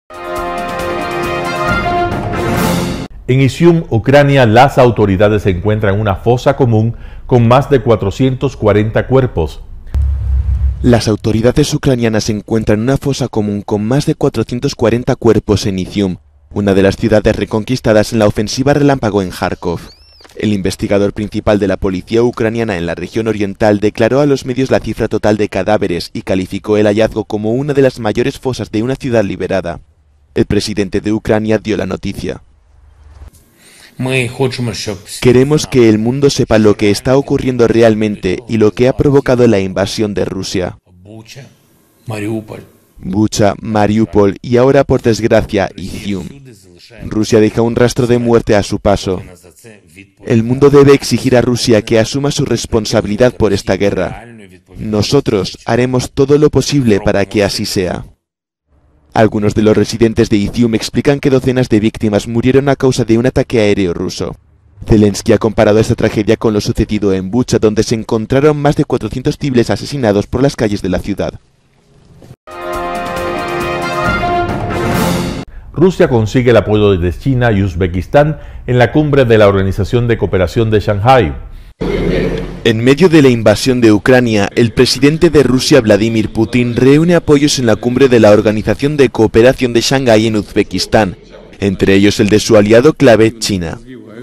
En Izium, Ucrania, las autoridades encuentran una fosa común con más de 440 cuerpos. Las autoridades ucranianas encuentran una fosa común con más de 440 cuerpos en Izium, una de las ciudades reconquistadas en la ofensiva relámpago en Kharkov. El investigador principal de la policía ucraniana en la región oriental declaró a los medios la cifra total de cadáveres y calificó el hallazgo como una de las mayores fosas de una ciudad liberada. El presidente de Ucrania dio la noticia. Queremos que el mundo sepa lo que está ocurriendo realmente y lo que ha provocado la invasión de Rusia. Bucha, Mariupol y ahora, por desgracia, Izium. Rusia deja un rastro de muerte a su paso. El mundo debe exigir a Rusia que asuma su responsabilidad por esta guerra. Nosotros haremos todo lo posible para que así sea. Algunos de los residentes de Izium explican que docenas de víctimas murieron a causa de un ataque aéreo ruso. Zelensky ha comparado esta tragedia con lo sucedido en Bucha, donde se encontraron más de 400 civiles asesinados por las calles de la ciudad. Rusia consigue el apoyo de China y Uzbekistán en la cumbre de la Organización de Cooperación de Shanghái. En medio de la invasión de Ucrania, el presidente de Rusia, Vladimir Putin, reúne apoyos en la cumbre de la Organización de Cooperación de Shanghái en Uzbekistán, entre ellos el de su aliado clave, China.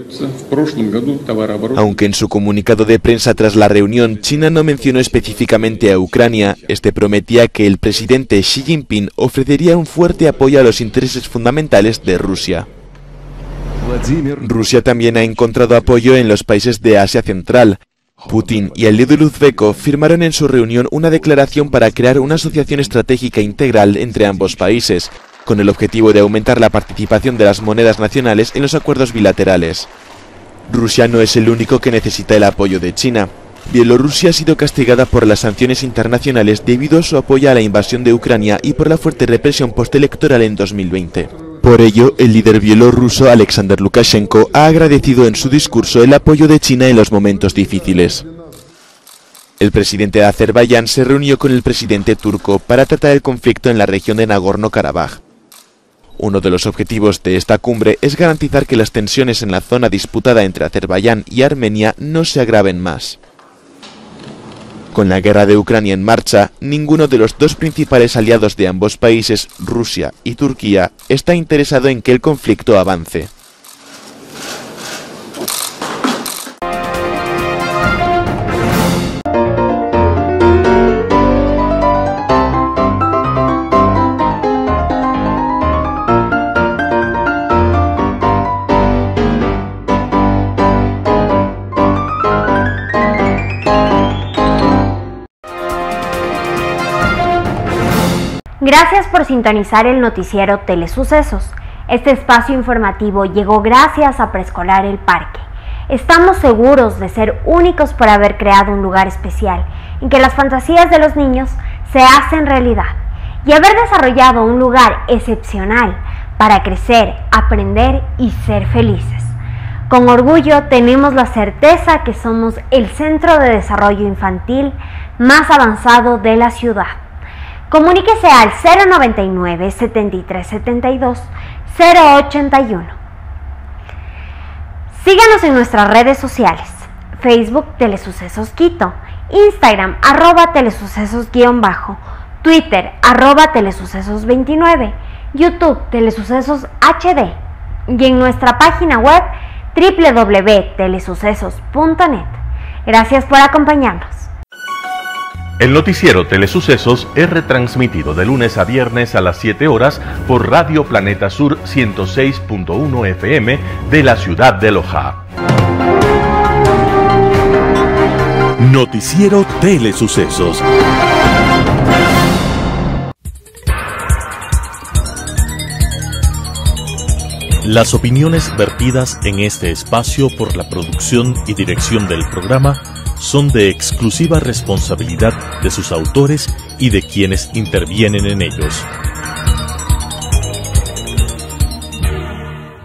Aunque en su comunicado de prensa tras la reunión, China no mencionó específicamente a Ucrania, este prometía que el presidente Xi Jinping ofrecería un fuerte apoyo a los intereses fundamentales de Rusia. Rusia también ha encontrado apoyo en los países de Asia Central. Putin y el líder uzbeko firmaron en su reunión una declaración para crear una asociación estratégica integral entre ambos países, con el objetivo de aumentar la participación de las monedas nacionales en los acuerdos bilaterales. Rusia no es el único que necesita el apoyo de China. Bielorrusia ha sido castigada por las sanciones internacionales debido a su apoyo a la invasión de Ucrania y por la fuerte represión postelectoral en 2020. Por ello, el líder bielorruso Alexander Lukashenko ha agradecido en su discurso el apoyo de China en los momentos difíciles. El presidente de Azerbaiyán se reunió con el presidente turco para tratar el conflicto en la región de Nagorno-Karabaj. Uno de los objetivos de esta cumbre es garantizar que las tensiones en la zona disputada entre Azerbaiyán y Armenia no se agraven más. Con la guerra de Ucrania en marcha, ninguno de los dos principales aliados de ambos países, Rusia y Turquía, está interesado en que el conflicto avance. Gracias por sintonizar el noticiero Telesucesos. Este espacio informativo llegó gracias a Preescolar El Parque. Estamos seguros de ser únicos por haber creado un lugar especial en que las fantasías de los niños se hacen realidad y haber desarrollado un lugar excepcional para crecer, aprender y ser felices. Con orgullo tenemos la certeza que somos el centro de desarrollo infantil más avanzado de la ciudad. Comuníquese al 099 7372 081. Síganos en nuestras redes sociales: Facebook Telesucesos Quito, Instagram @telesucesos_, Twitter @telesucesos29, YouTube Telesucesos HD y en nuestra página web www.telesucesos.net. Gracias por acompañarnos. El noticiero Telesucesos es retransmitido de lunes a viernes a las 7 horas por Radio Planeta Sur 106.1 FM de la ciudad de Loja. Noticiero Telesucesos. Las opiniones vertidas en este espacio por la producción y dirección del programa son de exclusiva responsabilidad de sus autores y de quienes intervienen en ellos.